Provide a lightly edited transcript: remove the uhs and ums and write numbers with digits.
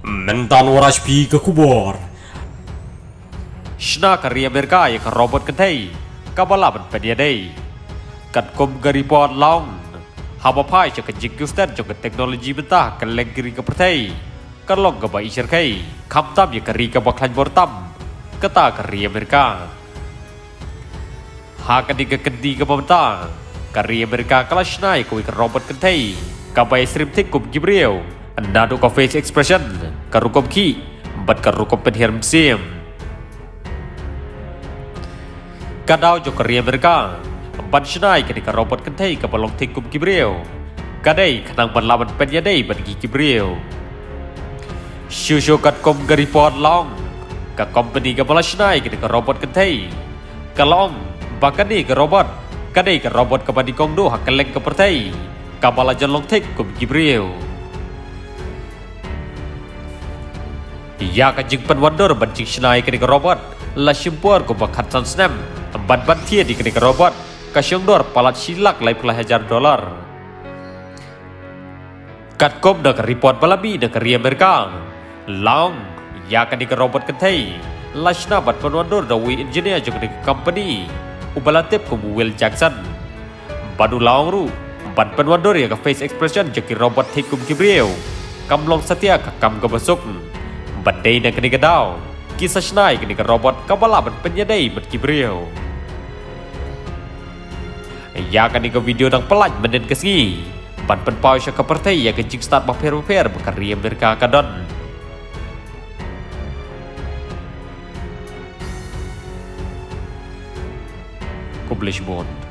Mentan waras pi ke kubor. Shna kari Amerika ya ke robot kentai kabalaban pediadai kat kom gari pot long haba pai ke jigustan ke teknologi betah ke lenggiri ke pertai kalong ke bai syarkai kamtam ya kari ke baklan bortam kata kari Amerika ha kadi ke kendi ke pemerintah kari Amerika kala shna ya ke robot kentai kabai stream tik kum gibril anda do face expression karukom ki bat karukom penhiram sim kadau jo kari Amerika ban shnai ketika robot kentai ke balong tikum gibril kadai kenang ban laban penyadai ban gi gibril shusho kat kom gari pot long ka company ke bala shnai ketika robot kentai kalong bakani ke robot kadai ke robot ke bani kong do hakeleng ke pertai kabala jalong tikum gibril ya ka jing pan wandor ban jing shnai ketika robot la shimpor ko bakat san snam ban ban thia di ketika robot kasyong dor palat silak lai pula $1,000 kat kom dak report balabi dak kari Amerika long ya kan di robot kentai lashna bat panwandor da wi engineer jog di company ubalatep ko Will Jackson badu laong ru ban panwandor ya ka face expression jog robot thikum kibrieu kamlong setia ka kam ka besuk badai na kini gadau kisah snai kini ke robot kabala ban penyadai bat kibrieu ya kan di video nang pelaj menen kesgi ban penpau sya ke partai ya ke jing start baper bekari Amerika kadon Publish board